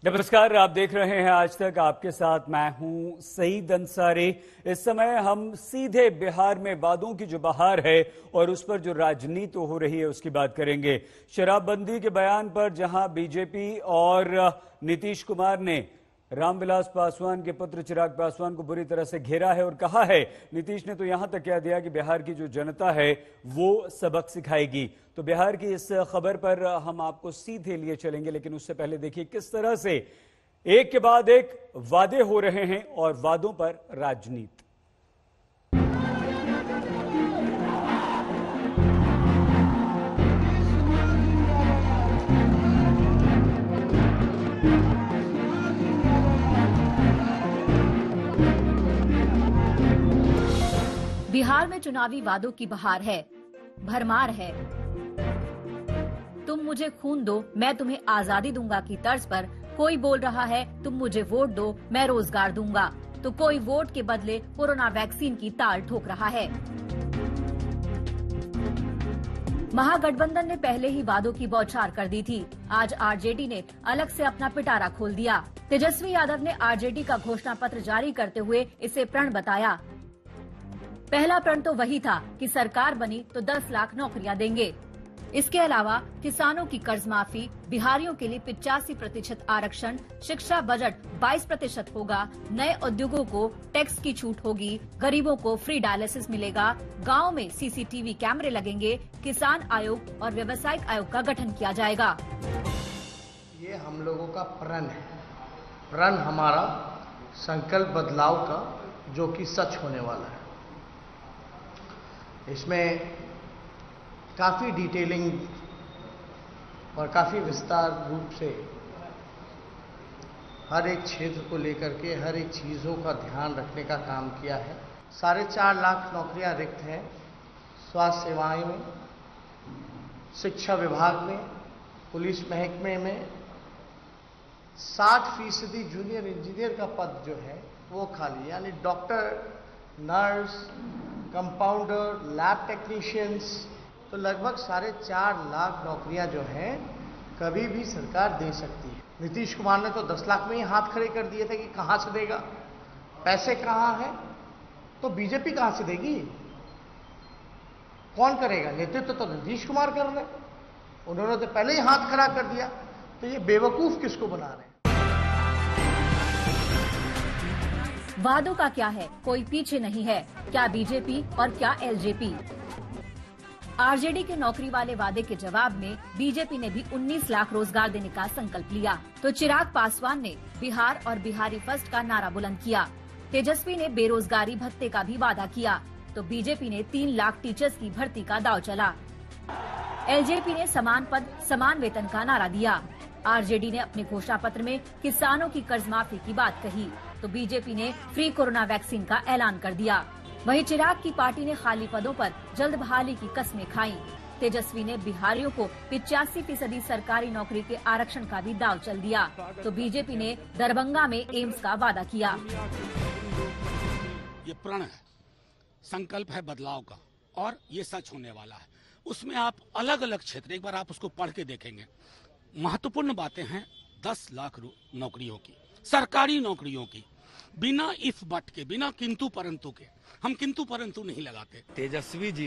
नमस्कार, आप देख रहे हैं आज तक। आपके साथ मैं हूं सईद अंसारी। इस समय हम सीधे बिहार में वादों की जो बहार है और उस पर जो राजनीति हो रही है उसकी बात करेंगे। शराबबंदी के बयान पर जहां बीजेपी और नीतीश कुमार ने रामविलास पासवान के पुत्र चिराग पासवान को बुरी तरह से घेरा है और कहा है, नीतीश ने तो यहां तक कह दिया कि बिहार की जो जनता है वो सबक सिखाएगी। तो बिहार की इस खबर पर हम आपको सीधे लिए चलेंगे, लेकिन उससे पहले देखिए किस तरह से एक के बाद एक वादे हो रहे हैं और वादों पर राजनीति। बिहार में चुनावी वादों की बहार है, भरमार है। तुम मुझे खून दो, मैं तुम्हें आजादी दूंगा की तर्ज पर कोई बोल रहा है, तुम मुझे वोट दो, मैं रोजगार दूंगा। तो कोई वोट के बदले कोरोना वैक्सीन की ताल ठोक रहा है। महागठबंधन ने पहले ही वादों की बौछार कर दी थी। आज आरजेडी ने अलग से अपना पिटारा खोल दिया। तेजस्वी यादव ने आरजेडी का घोषणा पत्र जारी करते हुए इसे प्रण बताया। पहला प्रण तो वही था कि सरकार बनी तो 10 लाख नौकरियां देंगे। इसके अलावा किसानों की कर्ज माफी, बिहारियों के लिए 85% आरक्षण, शिक्षा बजट 22% होगा, नए उद्योगों को टैक्स की छूट होगी, गरीबों को फ्री डायलिसिस मिलेगा, गांव में सीसीटीवी कैमरे लगेंगे, किसान आयोग और व्यावसायिक आयोग का गठन किया जाएगा। ये हम लोगों का प्रण है, प्रण हमारा संकल्प बदलाव का, जो कि सच होने वाला है। इसमें काफ़ी डिटेलिंग और काफ़ी विस्तार रूप से हर एक क्षेत्र को लेकर के हर एक चीज़ों का ध्यान रखने का काम किया है। 4.5 लाख नौकरियां रिक्त हैं स्वास्थ्य सेवाएं में, शिक्षा विभाग में, पुलिस महकमे में। 60% जूनियर इंजीनियर का पद जो है वो खाली, यानी doctor, nurse, compounder, lab technicians, तो लगभग 4.5 लाख नौकरियां जो हैं कभी भी सरकार दे सकती है। नीतीश कुमार ने तो 10 लाख में ही हाथ खड़े कर दिए थे कि कहां से देगा, पैसे कहां है, तो बीजेपी कहां से देगी, कौन करेगा? नेतृत्व तो नीतीश कुमार कर रहे, उन्होंने तो पहले ही हाथ खड़ा कर दिया। तो ये बेवकूफ किसको बना रहे हैं? वादों का क्या है, कोई पीछे नहीं है। क्या बीजेपी और क्या एलजेपी। आरजेडी के नौकरी वाले वादे के जवाब में बीजेपी ने भी 19 लाख रोजगार देने का संकल्प लिया। तो चिराग पासवान ने बिहार और बिहारी फर्स्ट का नारा बुलंद किया। तेजस्वी ने बेरोजगारी भत्ते का भी वादा किया। तो बीजेपी ने 3 लाख टीचर्स की भर्ती का दाव चला। एलजेपी ने समान पद समान वेतन का नारा दिया। आरजेडी ने अपने घोषणा पत्र में किसानों की कर्ज माफी की बात कही। तो बीजेपी ने फ्री कोरोना वैक्सीन का ऐलान कर दिया। वहीं चिराग की पार्टी ने खाली पदों पर जल्द बहाली की कस्में खाई। तेजस्वी ने बिहारियों को 85% सरकारी नौकरी के आरक्षण का भी दाव चल दिया। तो बीजेपी ने दरभंगा में एम्स का वादा किया। ये प्रण है, संकल्प है बदलाव का, और ये सच होने वाला है। उसमें आप अलग अलग क्षेत्र, एक बार आप उसको पढ़ के देखेंगे, महत्वपूर्ण बातें हैं। 10 लाख नौकरियों की, सरकारी नौकरियों की, बिना इफ बट के, बिना किंतु परंतु के। हम किंतु परंतु नहीं लगाते। तेजस्वी जी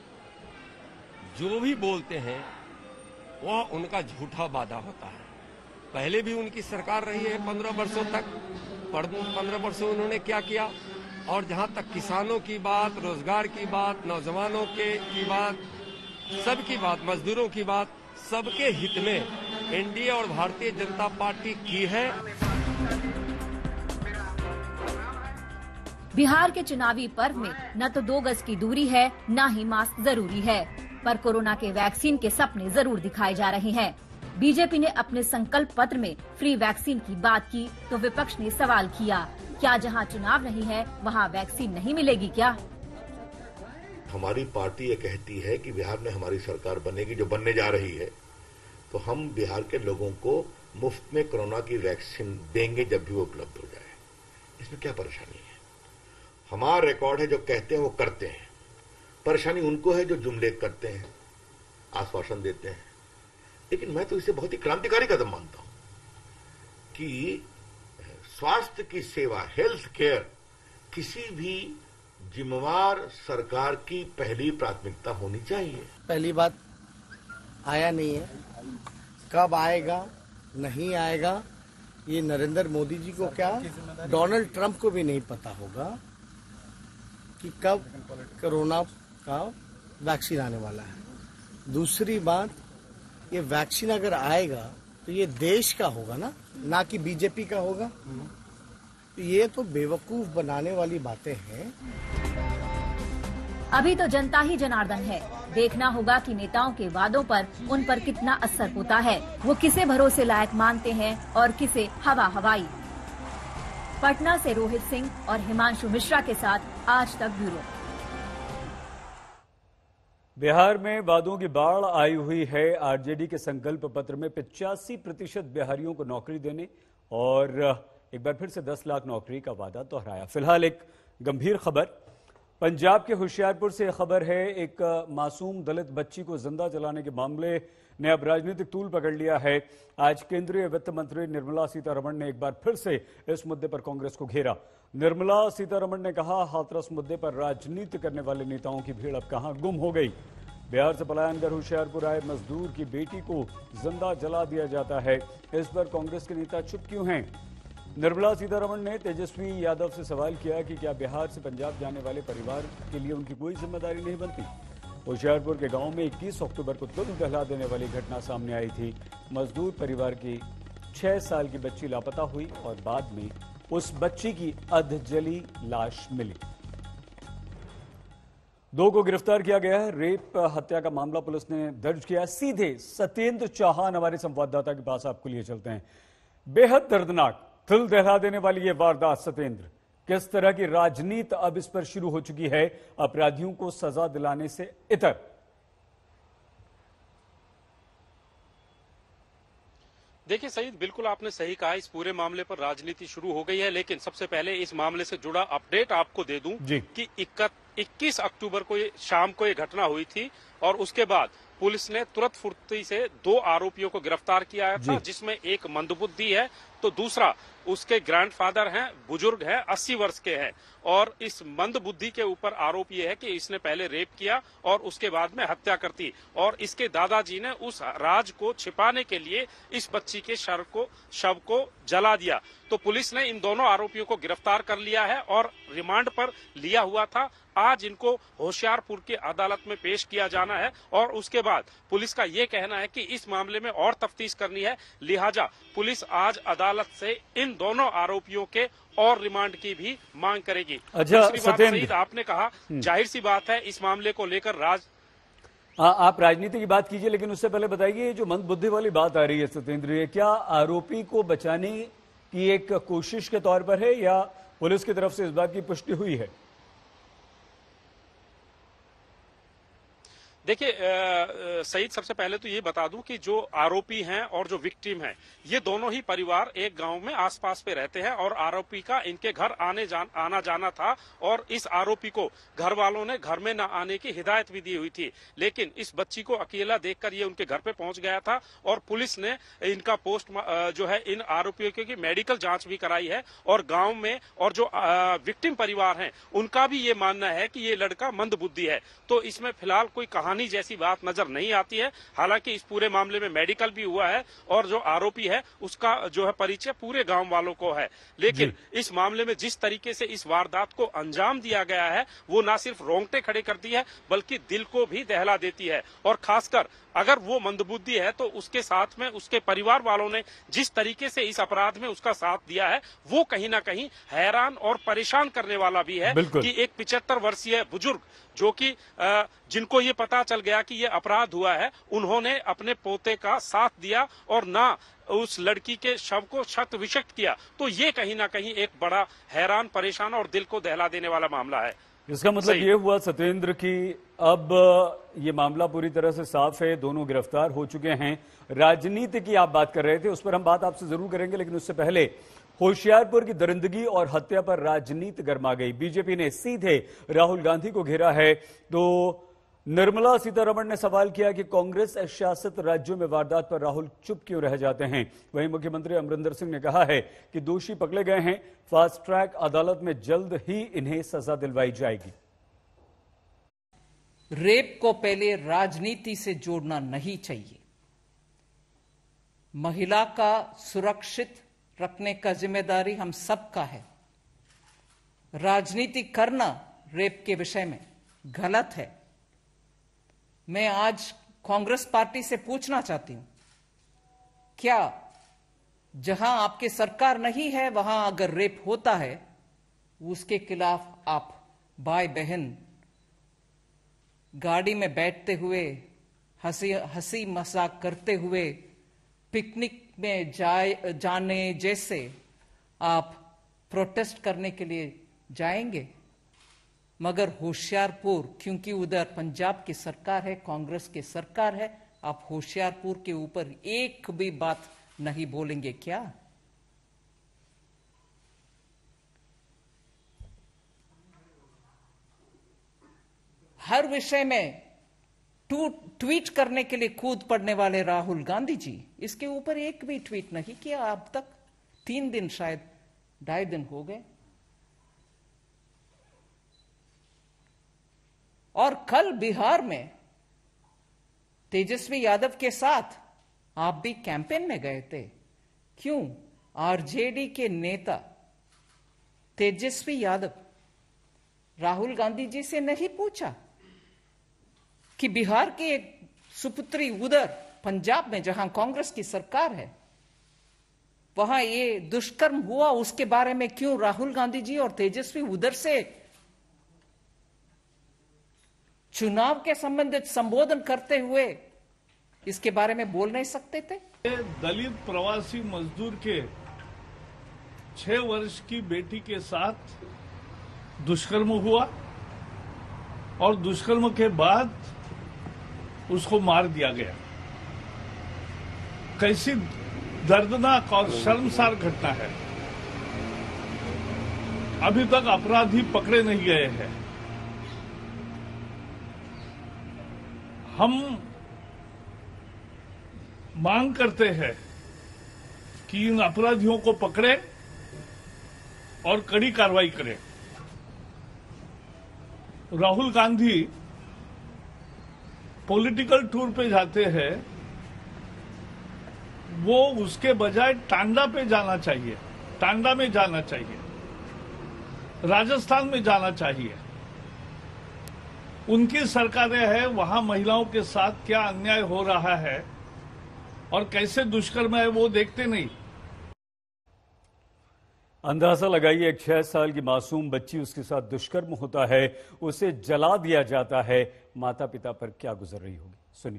जो भी बोलते हैं वह उनका झूठा वादा होता है। पहले भी उनकी सरकार रही है 15 वर्षों तक। 15 वर्षों उन्होंने क्या किया? और जहां तक किसानों की बात, रोजगार की बात, नौजवानों की बात, सबकी बात, मजदूरों की बात, सबके हित में एनडीए और भारतीय जनता पार्टी की है। बिहार के चुनावी पर्व में न तो 2 गज की दूरी है, न ही मास्क जरूरी है, पर कोरोना के वैक्सीन के सपने जरूर दिखाए जा रहे हैं। बीजेपी ने अपने संकल्प पत्र में फ्री वैक्सीन की बात की तो विपक्ष ने सवाल किया, क्या जहां चुनाव नहीं है वहां वैक्सीन नहीं मिलेगी क्या? हमारी पार्टी ये कहती है कि बिहार में हमारी सरकार बनेगी, जो बनने जा रही है, तो हम बिहार के लोगों को मुफ्त में कोरोना की वैक्सीन देंगे जब भी वो उपलब्ध हो जाए। इसमें क्या परेशानी है? हमारा रिकॉर्ड है, जो कहते हैं वो करते हैं। परेशानी उनको है जो जुमले करते हैं, आश्वासन देते हैं। लेकिन मैं तो इसे बहुत ही क्रांतिकारी कदम मानता हूं। कि स्वास्थ्य की सेवा, हेल्थ केयर किसी भी जिम्मेवार सरकार की पहली प्राथमिकता होनी चाहिए। पहली बात, आया नहीं है, कब आएगा नहीं आएगा ये नरेंद्र मोदी जी को क्या, डोनाल्ड ट्रंप को भी नहीं पता होगा कि कब कोरोना का वैक्सीन आने वाला है। दूसरी बात, ये वैक्सीन अगर आएगा तो ये देश का होगा ना कि बीजेपी का होगा। तो ये तो बेवकूफ बनाने वाली बातें हैं। अभी तो जनता ही जनार्दन है। देखना होगा कि नेताओं के वादों पर उन पर कितना असर होता है। वो किसे भरोसे लायक मानते हैं और किसे हवा हवाई। पटना से रोहित सिंह और हिमांशु मिश्रा के साथ आज तक ब्यूरो। बिहार में वादों की बाढ़ आई हुई है। आरजेडी के संकल्प पत्र में 85% बिहारियों को नौकरी देने और एक बार फिर से 10 लाख नौकरी का वादा दोहराया। फिलहाल एक गंभीर खबर पंजाब के होशियारपुर से खबर है। एक मासूम दलित बच्ची को जिंदा जलाने के मामले ने अब राजनीतिक तूल पकड़ लिया है। आज केंद्रीय वित्त मंत्री निर्मला सीतारमण ने एक बार फिर से इस मुद्दे पर कांग्रेस को घेरा। निर्मला सीतारमण ने कहा, हाथरस मुद्दे पर राजनीति करने वाले नेताओं की भीड़ अब कहां गुम हो गई। बिहार से पलायन कर होशियारपुर आए मजदूर की बेटी को जिंदा जला दिया जाता है, इस पर कांग्रेस के नेता चुप क्यों हैं? निर्मला सीतारमण ने तेजस्वी यादव से सवाल किया कि क्या बिहार से पंजाब जाने वाले परिवार के लिए उनकी कोई जिम्मेदारी नहीं बनती। होशियारपुर के गांव में 21 अक्टूबर को दिल दहला देने वाली घटना सामने आई थी। मजदूर परिवार की 6 साल की बच्ची लापता हुई और बाद में उस बच्ची की अधजली लाश मिली। 2 को गिरफ्तार किया गया है। रेप हत्या का मामला पुलिस ने दर्ज किया। सीधे सत्येंद्र चौहान हमारे संवाददाता के पास आपको लिए चलते हैं। बेहद दर्दनाक, दिल दहला देने वाली ये वारदात। सत्येंद्र, किस तरह की राजनीति अब इस पर शुरू हो चुकी है अपराधियों को सजा दिलाने से इतर? देखिए सईद, बिल्कुल आपने सही कहा, इस पूरे मामले पर राजनीति शुरू हो गई है। लेकिन सबसे पहले इस मामले से जुड़ा अपडेट आपको दे दूं कि 21 अक्टूबर को शाम को ये घटना हुई थी और उसके बाद पुलिस ने तुरंत फुर्ती से 2 आरोपियों को गिरफ्तार किया था, जिसमें एक मंदबुद्धि है तो दूसरा उसके ग्रैंडफादर हैं, बुजुर्ग हैं, 80 वर्ष के हैं। और इस मंदबुद्धि के ऊपर आरोप यह है कि इसने पहले रेप किया और उसके बाद में हत्या कर दी और इसके दादाजी ने उस राज को छिपाने के लिए इस बच्ची के शव को जला दिया। तो पुलिस ने इन दोनों आरोपियों को गिरफ्तार कर लिया है और रिमांड पर लिया हुआ था। आज इनको होशियारपुर की अदालत में पेश किया जाना है और उसके बाद पुलिस का ये कहना है कि इस मामले में और तफ्तीश करनी है, लिहाजा पुलिस आज अदालत से इन दोनों आरोपियों के और रिमांड की भी मांग करेगी। अच्छा सत्येंद्र, आपने कहा जाहिर सी बात है इस मामले को लेकर आप राजनीति की बात कीजिए, लेकिन उससे पहले बताइए जो मंदबुद्धि वाली बात आ रही है सत्येंद्र, ये क्या आरोपी को बचाने की एक कोशिश के तौर पर है या पुलिस की तरफ से इस बात की पुष्टि हुई है? देखिए सईद, सबसे पहले तो ये बता दूं कि जो आरोपी हैं और जो विक्टिम हैं, ये दोनों ही परिवार एक गांव में आसपास पे रहते हैं और आरोपी का इनके घर आना जाना था और इस आरोपी को घर वालों ने घर में न आने की हिदायत भी दी हुई थी। लेकिन इस बच्ची को अकेला देखकर ये उनके घर पे पहुंच गया था और पुलिस ने इनका जो है इन आरोपियों की मेडिकल जांच भी कराई है और गाँव में और जो विक्टिम परिवार हैं उनका भी ये मानना है कि ये लड़का मंदबुद्धि है। तो इसमें फिलहाल कोई कहानी जैसी बात नजर नहीं आती है। हालांकि इस पूरे मामले में मेडिकल भी हुआ है और जो आरोपी है उसका जो है परिचय पूरे गांव वालों को है। लेकिन इस मामले में जिस तरीके से इस वारदात को अंजाम दिया गया है वो ना सिर्फ रोंगटे खड़े करती है बल्कि दिल को भी दहला देती है। और खासकर अगर वो मंदबुद्धि है तो उसके साथ में उसके परिवार वालों ने जिस तरीके से इस अपराध में उसका साथ दिया है वो कहीं ना कहीं हैरान और परेशान करने वाला भी है कि एक 75 वर्षीय बुजुर्ग जो कि जिनको ये पता चल गया कि ये अपराध हुआ है, उन्होंने अपने पोते का साथ दिया और ना उस लड़की के शव को क्षत विक्षत किया। तो ये कहीं ना कहीं एक बड़ा हैरान, परेशान और दिल को दहला देने वाला मामला है। इसका मतलब ये हुआ सत्येंद्र कि अब ये मामला पूरी तरह से साफ है, दोनों गिरफ्तार हो चुके हैं। राजनीति की आप बात कर रहे थे, उस पर हम बात आपसे जरूर करेंगे, लेकिन उससे पहले होशियारपुर की दरिंदगी और हत्या पर राजनीति गर्मा गई। बीजेपी ने सीधे राहुल गांधी को घेरा है। तो निर्मला सीतारमण ने सवाल किया कि कांग्रेस शासित राज्यों में वारदात पर राहुल चुप क्यों रह जाते हैं। वहीं मुख्यमंत्री अमरिंदर सिंह ने कहा है कि दोषी पकड़े गए हैं, फास्ट ट्रैक अदालत में जल्द ही इन्हें सजा दिलवाई जाएगी। रेप को पहले राजनीति से जोड़ना नहीं चाहिए। महिला का सुरक्षित रखने का जिम्मेदारी हम सबका है। राजनीति करना रेप के विषय में गलत है। मैं आज कांग्रेस पार्टी से पूछना चाहती हूं, क्या जहां आपकी सरकार नहीं है वहां अगर रेप होता है, उसके खिलाफ आप भाई बहन गाड़ी में बैठते हुए हंसी मजाक करते हुए पिकनिक में जाने जैसे आप प्रोटेस्ट करने के लिए जाएंगे? मगर होशियारपुर, क्योंकि उधर पंजाब की सरकार है, कांग्रेस की सरकार है, आप होशियारपुर के ऊपर एक भी बात नहीं बोलेंगे क्या? हर विषय में ट्वीट करने के लिए कूद पड़ने वाले राहुल गांधी जी, इसके ऊपर एक भी ट्वीट नहीं किया अब तक। 3 दिन, शायद 2.5 दिन हो गए। और कल बिहार में तेजस्वी यादव के साथ आप भी कैंपेन में गए थे। क्यों आरजेडी के नेता तेजस्वी यादव राहुल गांधी जी से नहीं पूछा कि बिहार की एक सुपुत्री उधर पंजाब में जहां कांग्रेस की सरकार है, वहां ये दुष्कर्म हुआ, उसके बारे में क्यों राहुल गांधी जी और तेजस्वी उधर से चुनाव के संबंधित संबोधन करते हुए इसके बारे में बोल नहीं सकते थे? दलित प्रवासी मजदूर के 6 वर्ष की बेटी के साथ दुष्कर्म हुआ और दुष्कर्म के बाद उसको मार दिया गया। कैसी दर्दनाक और शर्मसार घटना है। अभी तक अपराधी पकड़े नहीं गए हैं। हम मांग करते हैं कि इन अपराधियों को पकड़े और कड़ी कार्रवाई करें। राहुल गांधी पॉलिटिकल टूर पे जाते हैं, वो उसके बजाय टांडा पे जाना चाहिए, टांडा में जाना चाहिए, राजस्थान में जाना चाहिए। उनकी सरकारें हैं, वहां महिलाओं के साथ क्या अन्याय हो रहा है और कैसे दुष्कर्म है वो देखते नहीं। अंदाजा लगाइए, एक 6 साल की मासूम बच्ची, उसके साथ दुष्कर्म होता है, उसे जला दिया जाता है। माता पिता पर क्या गुजर रही होगी, सुनिए।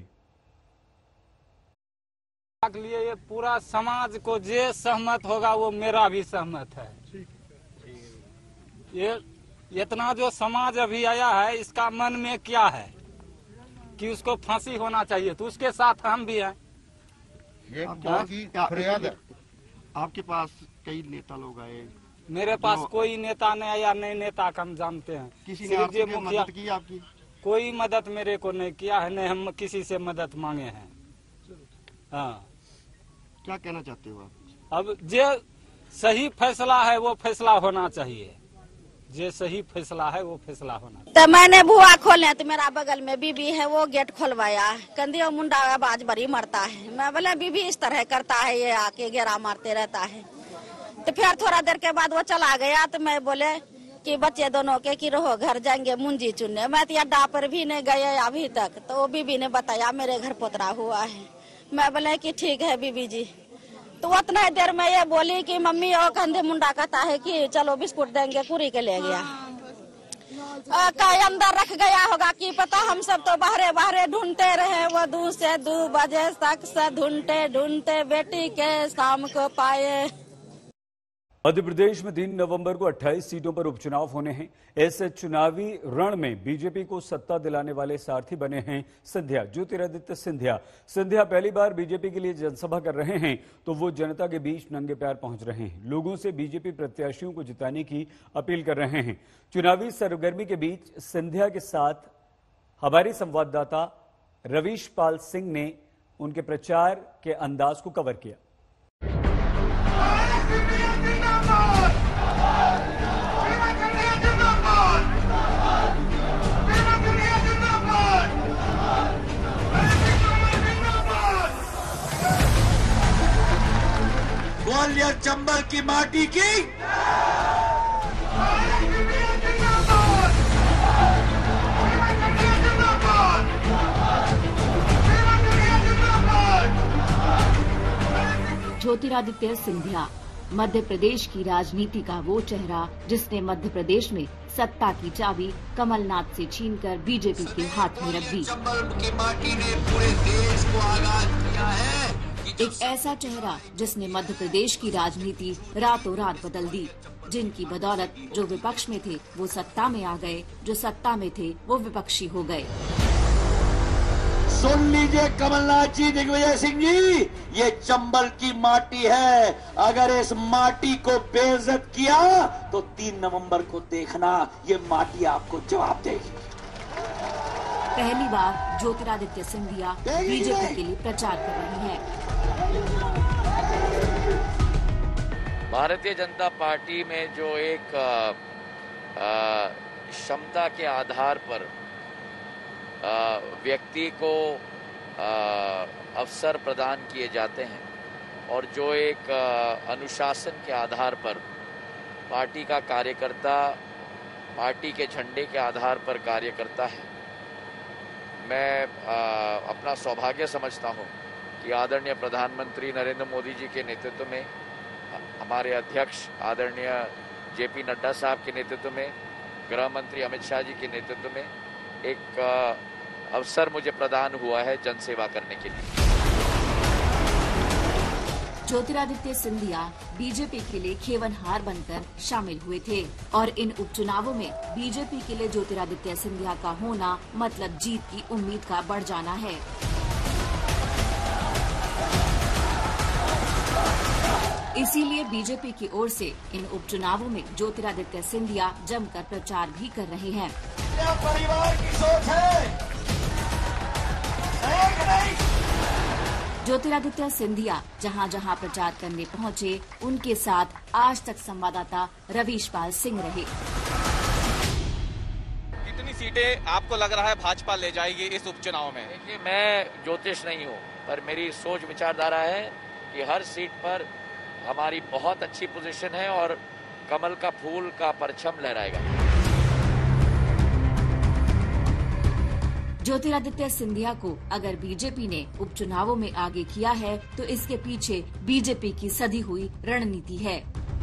लिए ये पूरा समाज को जो सहमत होगा वो मेरा भी सहमत है। ये इतना जो समाज अभी आया है, इसका मन में क्या है कि उसको फांसी होना चाहिए, तो उसके साथ हम भी हैं। आपके पास कई नेता लोग आए, मेरे पास कोई नेता नहीं आया, नए नेता का हम जानते हैं। किसी ने आपकी मदद की? आपकी कोई मदद मेरे को नहीं किया है, नहीं हम किसी से मदद मांगे हैं। हाँ, क्या कहना चाहते हो आप? अब जो सही फैसला है वो फैसला होना चाहिए, जो सही फैसला है वो फैसला होना चाहिए। तो मैंने बुआ खोले तो मेरा बगल में बीबी है, वो गेट खोलवाया, कंधी मुंडा आवाज बड़ी मरता है। मैं बोले बीबी इस तरह करता है, ये आके घेरा मारते रहता है। तो फिर थोड़ा देर के बाद वो चला गया, तो मैं बोले कि बच्चे दोनों के कि रहो घर जाएंगे मुंजी चुनने। मैं तो अड्डा पर भी नहीं गए अभी तक, तो वो बीबी ने बताया मेरे घर पोतरा हुआ है। मैं बोले कि ठीक है बीबी जी। तो उतना देर में ये बोली कि मम्मी और कंधे मुंडा कहता है कि चलो बिस्कुट देंगे, पूरी के ले गया। का अंदर रख गया होगा कि पता, हम सब तो बाहरे बाहरे ढूंढते रहे। वो 2 से 2 बजे तक से ढूंढते ढूंढते बेटी के शाम को पाए। मध्य प्रदेश में 3 नवंबर को 28 सीटों पर उपचुनाव होने हैं। इस चुनावी रण में बीजेपी को सत्ता दिलाने वाले सारथी बने हैं सिंधिया, ज्योतिरादित्य सिंधिया। सिंधिया पहली बार बीजेपी के लिए जनसभा कर रहे हैं, तो वो जनता के बीच नंगे पैर पहुंच रहे हैं, लोगों से बीजेपी प्रत्याशियों को जिताने की अपील कर रहे हैं। चुनावी सरगर्मी के बीच सिंधिया के साथ हमारे संवाददाता रवीश पाल सिंह ने उनके प्रचार के अंदाज को कवर किया। ग्वालियर चंबल की माटी की ज्योतिरादित्य सिंधिया मध्य प्रदेश की राजनीति का वो चेहरा जिसने मध्य प्रदेश में सत्ता की चाबी कमलनाथ से छीनकर बीजेपी के हाथ में रख दी। चंबल की माटी ने पूरे देश को आगाज किया है। एक ऐसा चेहरा जिसने मध्य प्रदेश की राजनीति रातों रात बदल दी। जिनकी बदौलत जो विपक्ष में थे वो सत्ता में आ गए, जो सत्ता में थे वो विपक्षी हो गए। सुन लीजिए कमलनाथ जी, दिग्विजय सिंह जी, ये चंबल की माटी है। अगर इस माटी को बेइज्जत किया तो 3 नवंबर को देखना, ये माटी आपको जवाब देगी। पहली बार ज्योतिरादित्य सिंधिया बीजेपी के लिए प्रचार कर रही है। भारतीय जनता पार्टी में जो एक क्षमता के आधार पर व्यक्ति को अवसर प्रदान किए जाते हैं और जो एक अनुशासन के आधार पर पार्टी का कार्यकर्ता पार्टी के झंडे के आधार पर कार्य करता है, मैं अपना सौभाग्य समझता हूं कि आदरणीय प्रधानमंत्री नरेंद्र मोदी जी के नेतृत्व में, हमारे अध्यक्ष आदरणीय जेपी नड्डा साहब के नेतृत्व में, गृह मंत्री अमित शाह जी के नेतृत्व में एक अवसर मुझे प्रदान हुआ है जनसेवा करने के लिए। ज्योतिरादित्य सिंधिया बीजेपी के लिए खेवनहार बनकर शामिल हुए थे और इन उपचुनावों में बीजेपी के लिए ज्योतिरादित्य सिंधिया का होना मतलब जीत की उम्मीद का बढ़ जाना है। इसीलिए बीजेपी की ओर से इन उपचुनावों में ज्योतिरादित्य सिंधिया जमकर प्रचार भी कर रहे हैं। परिवार की सोच है, ज्योतिरादित्य सिंधिया जहां जहां प्रचार करने पहुंचे, उनके साथ आज तक संवाददाता रवीश पाल सिंह रहे। कितनी सीटें आपको लग रहा है भाजपा ले जाएगी इस उपचुनाव में? देखिए, मैं ज्योतिष नहीं हूँ, पर मेरी सोच विचारधारा है कि हर सीट पर हमारी बहुत अच्छी पोजीशन है और कमल का फूल का परचम लहराएगा। ज्योतिरादित्य सिंधिया को अगर बीजेपी ने उपचुनावों में आगे किया है तो इसके पीछे बीजेपी की सधी हुई रणनीति है,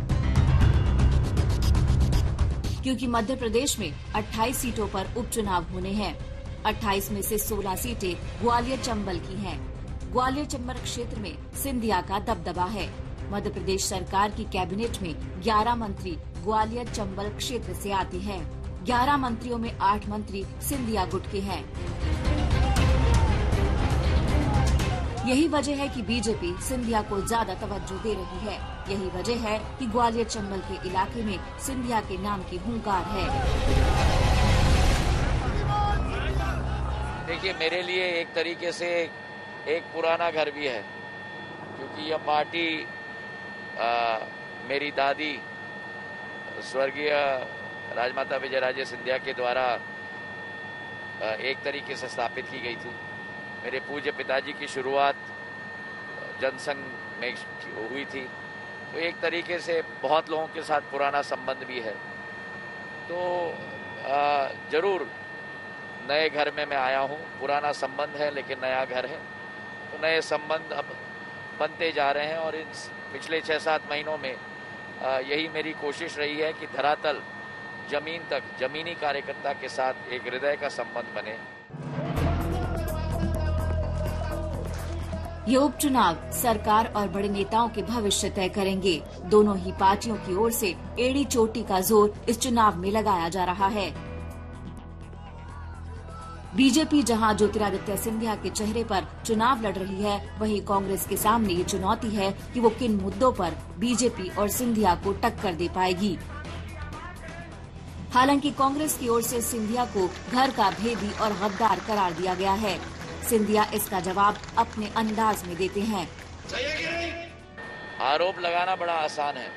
क्योंकि मध्य प्रदेश में 28 सीटों पर उपचुनाव होने हैं। 28 में से 16 सीटें ग्वालियर चंबल की हैं। ग्वालियर चंबल क्षेत्र में सिंधिया का दबदबा है। मध्य प्रदेश सरकार की कैबिनेट में 11 मंत्री ग्वालियर चंबल क्षेत्र से आते हैं। 11 मंत्रियों में 8 मंत्री सिंधिया गुट के हैं। यही वजह है कि बीजेपी सिंधिया को ज्यादा तवज्जो दे रही है। यही वजह है कि ग्वालियर चंबल के इलाके में सिंधिया के नाम की हुंकार है। देखिए, मेरे लिए एक तरीके से एक पुराना घर भी है, क्योंकि यह पार्टी मेरी दादी स्वर्गीय राजमाता विजयराजे सिंधिया के द्वारा एक तरीके से स्थापित की गई थी। मेरे पूज्य पिताजी की शुरुआत जनसंघ में हुई थी, तो एक तरीके से बहुत लोगों के साथ पुराना संबंध भी है। तो जरूर नए घर में मैं आया हूँ, पुराना संबंध है लेकिन नया घर है, तो नए संबंध अब बनते जा रहे हैं। और इन पिछले 6-7 महीनों में यही मेरी कोशिश रही है कि धरातल जमीन तक जमीनी कार्यकर्ता के साथ एक हृदय का संबंध बने। ये उपचुनाव सरकार और बड़े नेताओं के भविष्य तय करेंगे। दोनों ही पार्टियों की ओर से एड़ी चोटी का जोर इस चुनाव में लगाया जा रहा है। बीजेपी जहां ज्योतिरादित्य सिंधिया के चेहरे पर चुनाव लड़ रही है, वहीं कांग्रेस के सामने ये चुनौती है कि वो किन मुद्दों पर बीजेपी और सिंधिया को टक्कर दे पाएगी। हालांकि कांग्रेस की ओर से सिंधिया को घर का भेदी और गद्दार करार दिया गया है। सिंधिया इसका जवाब अपने अंदाज में देते हैं। आरोप लगाना बड़ा आसान है।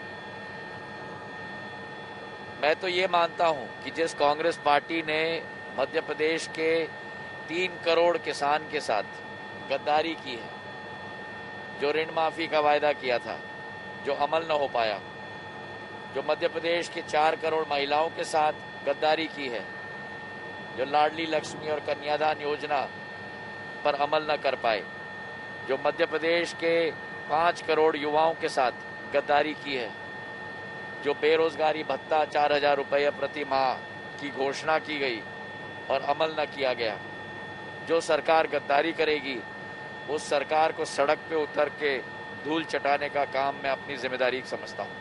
मैं तो ये मानता हूं कि जिस कांग्रेस पार्टी ने मध्य प्रदेश के 3 करोड़ किसान के साथ गद्दारी की है, जो ऋण माफी का वायदा किया था, जो अमल न हो पाया, जो मध्य प्रदेश के 4 करोड़ महिलाओं के साथ गद्दारी की है, जो लाडली लक्ष्मी और कन्यादान योजना पर अमल न कर पाए, जो मध्य प्रदेश के 5 करोड़ युवाओं के साथ गद्दारी की है, जो बेरोजगारी भत्ता 4000 रुपये प्रति माह की घोषणा की गई और अमल न किया गया, जो सरकार गद्दारी करेगी उस सरकार को सड़क पे उतर के धूल चटाने का काम मैं अपनी जिम्मेदारी समझता हूँ।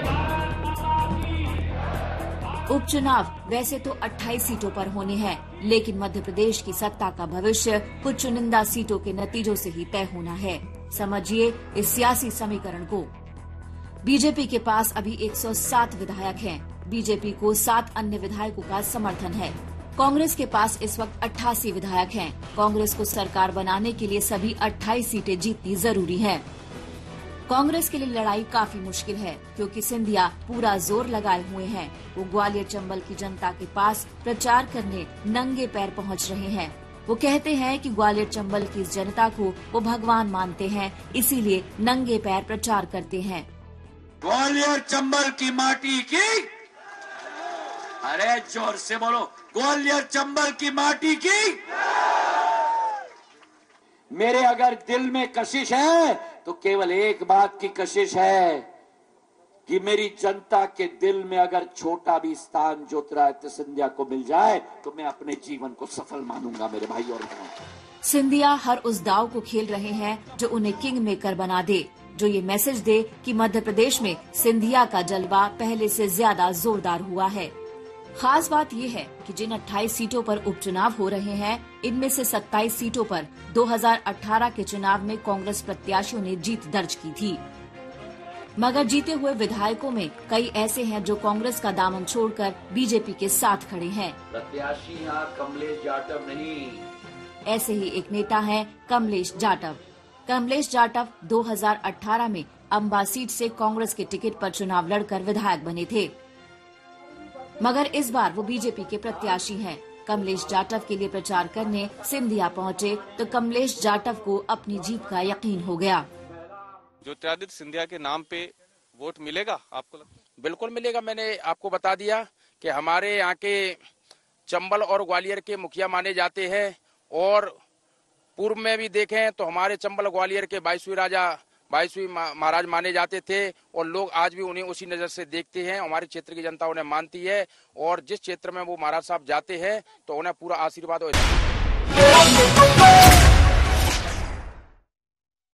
उपचुनाव वैसे तो 28 सीटों पर होने हैं, लेकिन मध्य प्रदेश की सत्ता का भविष्य कुछ चुनिंदा सीटों के नतीजों से ही तय होना है। समझिए इस सियासी समीकरण को। बीजेपी के पास अभी 107 विधायक हैं। बीजेपी को 7 अन्य विधायकों का समर्थन है। कांग्रेस के पास इस वक्त 88 विधायक हैं। कांग्रेस को सरकार बनाने के लिए सभी 28 सीटें जीतनी जरूरी है। कांग्रेस के लिए लड़ाई काफी मुश्किल है, क्योंकि सिंधिया पूरा जोर लगाए हुए हैं। वो ग्वालियर चंबल की जनता के पास प्रचार करने नंगे पैर पहुंच रहे हैं। वो कहते हैं कि ग्वालियर चंबल की इस जनता को वो भगवान मानते हैं, इसीलिए नंगे पैर प्रचार करते हैं। ग्वालियर चंबल की माटी की, अरे जोर से बोलो, ग्वालियर चंबल की माटी की। मेरे अगर दिल में कशिश है तो केवल एक बात की कशिश है कि मेरी जनता के दिल में अगर छोटा भी स्थान ज्योतिरादित्य सिंधिया को मिल जाए तो मैं अपने जीवन को सफल मानूंगा। मेरे भाई और बहनों, सिंधिया हर उस दाव को खेल रहे हैं जो उन्हें किंग मेकर बना दे, जो ये मैसेज दे कि मध्य प्रदेश में सिंधिया का जलवा पहले से ज्यादा जोरदार हुआ है। खास बात यह है कि जिन 28 सीटों पर उपचुनाव हो रहे हैं, इनमें से 27 सीटों पर 2018 के चुनाव में कांग्रेस प्रत्याशियों ने जीत दर्ज की थी। मगर जीते हुए विधायकों में कई ऐसे हैं जो कांग्रेस का दामन छोड़कर बीजेपी के साथ खड़े हैं। प्रत्याशी यहाँ कमलेश जाटव नहीं। ऐसे ही एक नेता है कमलेश जाटव। कमलेश जाटव 2018 में अंबा सीट से कांग्रेस के टिकट पर चुनाव लड़कर विधायक बने थे, मगर इस बार वो बीजेपी के प्रत्याशी हैं। कमलेश जाटव के लिए प्रचार करने सिंधिया पहुंचे तो कमलेश जाटव को अपनी जीत का यकीन हो गया। ज्योतिरादित्य सिंधिया के नाम पे वोट मिलेगा आपको? बिल्कुल मिलेगा। मैंने आपको बता दिया कि हमारे यहाँ के चंबल और ग्वालियर के मुखिया माने जाते हैं, और पूर्व में भी देखें तो हमारे चंबल ग्वालियर के 22वीं महाराज माने जाते थे, और लोग आज भी उन्हें उसी नजर से देखते हैं। हमारे क्षेत्र की जनता उन्हें मानती है, और जिस क्षेत्र में वो महाराज साहब जाते हैं तो उन्हें पूरा आशीर्वाद हो जाता है।